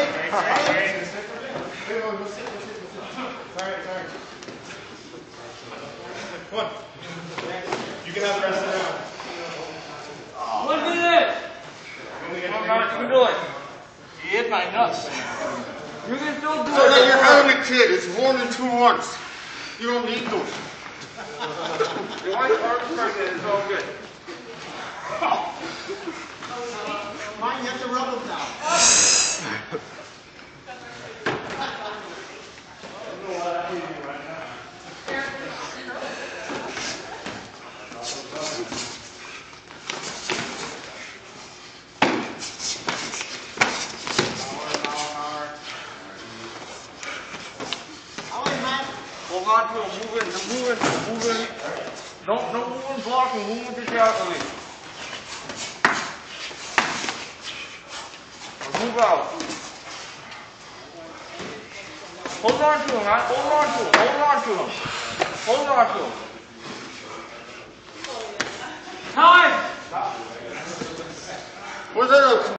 Come on. You can have the rest of the round. One minute! Come on, you can do it. You hit my nuts. You can still do it. So that you're having a kid, it's more than 2 months. You don't need those. Your wife's arm's pregnant, it's all good. Mine, you have to rub them now. Hold on to him, move in. Don't move in blocking, move in diagonally. Move out. Hold on to him, man. Hold on to him. Time! Was that a